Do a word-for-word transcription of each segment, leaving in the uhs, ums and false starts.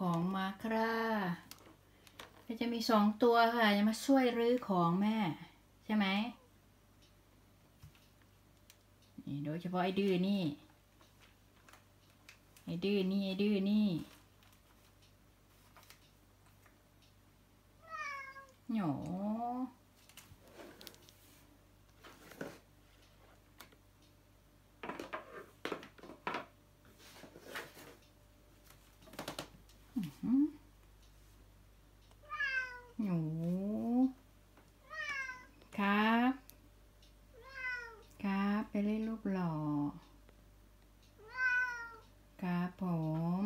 ของมาครับก็จะมีสองตัวค่ะจะมาช่วยรื้อของแม่ใช่ไหมนี่โดยเฉพาะไอ้ดื้อนี่ไอ้ดื้อนี่ไอ้ดื้อนี่โหนูหนูครับครับไปเล่นรูปหล่อครับผม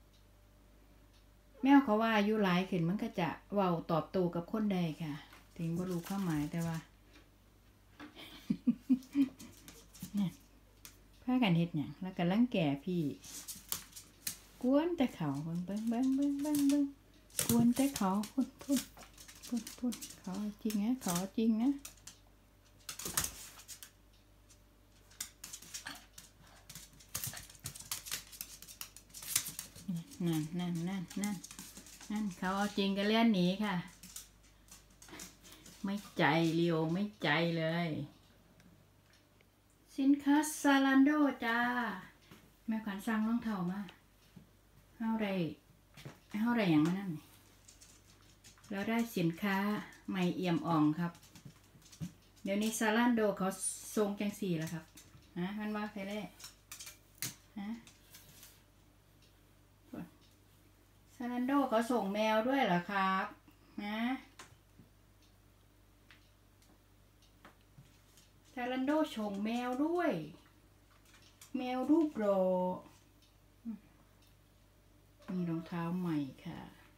แมวเขาว่าอายุหลายขึ้นมันก็จะเว้าตอบโต้กับคนใดค่ะถึงบ่รู้ความหมายแต่ว่าเนี่ยพากันเฮ็ดหยังแล้วก็รังแกพี่กวนแต่เขาเบิ่งเบิ่งเบิ่งเบิ่งเบิ่งเบิ่งกวนแต่เขาพุ่นพุ่นพุ่นพุ่นเขาจริงนะเขาจริงนะนั่นนั่นนั่นนั่นนั่นเขาเอาจริงกันเล่นหนีค่ะไม่ใจเลียวไม่ใจเลยสินค้าซาลันโดจ้าแม่ขวัญสั่งรองเท้ามาเท่าไรเท่าไรอย่างนั้นนี่แล้วได้สินค้าใหม่เอี่ยมอ่องครับเดี๋ยวนี้ซาลันโดเขาทรงจังสี่แล้วครับฮะมันว่าใครเล่ฮะซาลันโดเขาส่งแมวด้วยเหรอครับนะซาลันโดส่งแมวด้วยแมวรูปโรมีรองเท้าใหม่ค่ะ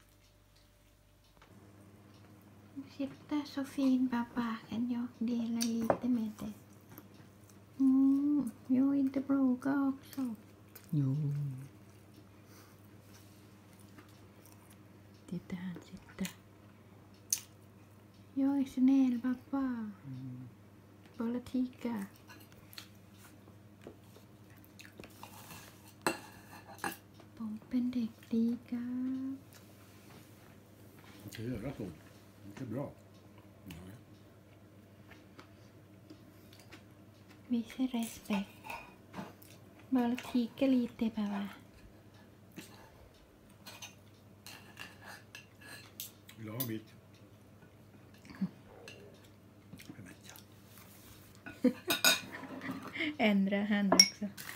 Sitta så fin pappa, kan jag dela lite med dig? Mm, jag är inte bråka också. Jo. Titta han sitter. Jag är snäll pappa. Mm. Bara tiga. Bomben däckliga. Man ska göra så. Det är bra. Nej. Visa respekt. Bara tiga lite pappa. Vill du ha en bit? Ändra hand också.